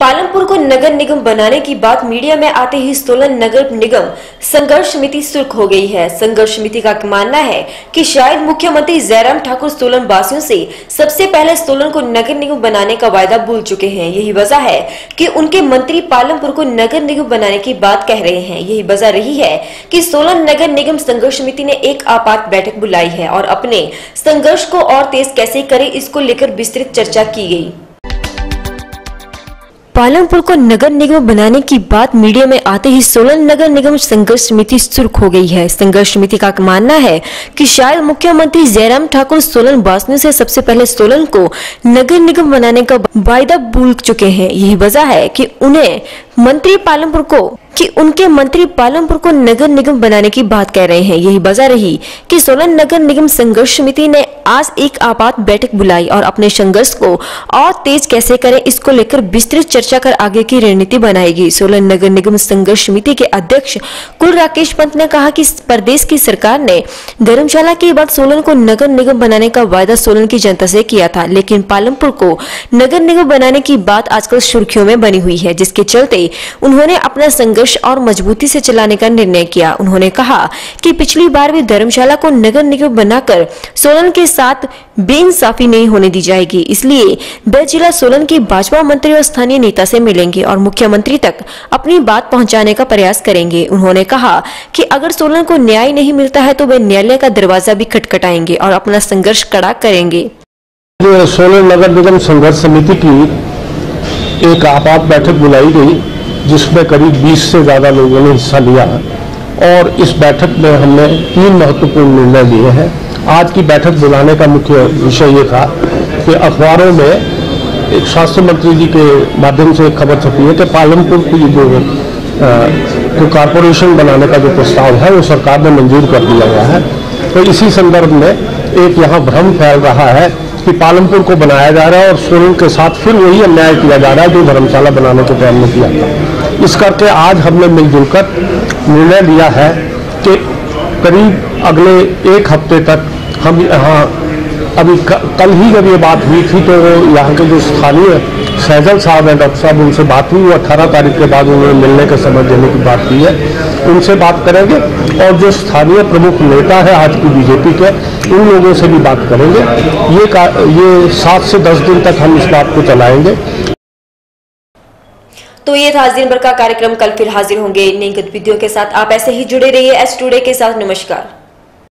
पालमपुर को नगर निगम बनाने की बात मीडिया में आते ही सोलन नगर निगम संघर्ष समिति सुर्ख हो गई है। संघर्ष समिति का मानना है कि शायद मुख्यमंत्री जयराम ठाकुर सोलन वासियों से सबसे पहले सोलन को नगर निगम बनाने का वायदा भूल चुके हैं। यही वजह है कि उनके मंत्री पालमपुर को नगर निगम बनाने की बात कह रहे हैं। यही वजह रही है कि सोलन नगर निगम संघर्ष समिति ने एक आपात बैठक बुलाई है और अपने संघर्ष को और तेज कैसे करे इसको लेकर विस्तृत चर्चा की गई। पालमपुर को नगर निगम बनाने की बात मीडिया में आते ही सोलन नगर निगम संघर्ष समिति सुर्ख हो गई है। संघर्ष समिति का मानना है कि शायद मुख्यमंत्री जयराम ठाकुर सोलन वासियों से सबसे पहले सोलन को नगर निगम बनाने का वायदा भूल चुके हैं। यही वजह है कि उनके मंत्री पालमपुर को नगर निगम बनाने की बात कह रहे हैं। यही वजह रही कि सोलन नगर निगम संघर्ष समिति ने आज एक आपात बैठक बुलाई और अपने संघर्ष को और तेज कैसे करें इसको लेकर विस्तृत चर्चा कर आगे की रणनीति बनाएगी। सोलन नगर निगम संघर्ष समिति के अध्यक्ष कुल राकेश पंत ने कहा कि प्रदेश की सरकार ने धर्मशाला के बाद सोलन को नगर निगम बनाने का वायदा सोलन की जनता से किया था, लेकिन पालमपुर को नगर निगम बनाने की बात आजकल सुर्खियों में बनी हुई है, जिसके चलते उन्होंने अपना संघर्ष और मजबूती से चलाने का निर्णय किया। उन्होंने कहा कि पिछली बार भी धर्मशाला को नगर निगम बनाकर सोलन के साथ बेइंसाफी नहीं होने दी जाएगी, इसलिए वे जिला सोलन के भाजपा मंत्री और स्थानीय नेता से मिलेंगे और मुख्यमंत्री तक अपनी बात पहुंचाने का प्रयास करेंगे। उन्होंने कहा कि अगर सोलन को न्याय नहीं मिलता है तो वे न्यायालय का दरवाजा भी खटखटाएंगे और अपना संघर्ष कड़ा करेंगे। सोलन नगर निगम संघर्ष समिति की एक आपात बैठक बुलाई गई जिसमें करीब 20 से ज्यादा लोगों ने हिस्सा लिया और इस बैठक में हमने 3 महत्वपूर्ण निर्णय लिए हैं। आज की बैठक बुलाने का मुख्य विषय ये था कि अखबारों में एक स्वास्थ्य मंत्री जी के माध्यम से एक खबर छपी है कि पालमपुर की जो कारपोरेशन बनाने का जो प्रस्ताव है वो सरकार ने मंजूर कर दिया गया है। तो इसी संदर्भ में एक यहाँ भ्रम फैल रहा है कि पालमपुर को बनाया जा रहा है और सोलन के साथ फिर वही अन्याय किया जा रहा है जो धर्मशाला बनाने के टाइम में किया था। इस करके आज हमने मिलजुल कर निर्णय लिया है कि करीब अगले 1 हफ्ते तक हम यहाँ अभी कल ही जब ये बात हुई थी तो यहाँ के जो स्थानीय सैजल साहब हैं, डॉक्टर साहब, उनसे बात हुई। वो 18 तारीख के बाद उन्होंने मिलने के समय देने की बात की है, उनसे बात करेंगे और जो स्थानीय प्रमुख नेता है आज की बीजेपी के, उन लोगों से भी बात करेंगे। ये 7 से 10 दिन तक हम इस बात को चलाएंगे। तो ये था आज दिन भर का कार्यक्रम। कल फिर हाजिर होंगे नई गतिविधियों के साथ। आप ऐसे ही जुड़े रहिए एस टुडे के साथ। नमस्कार।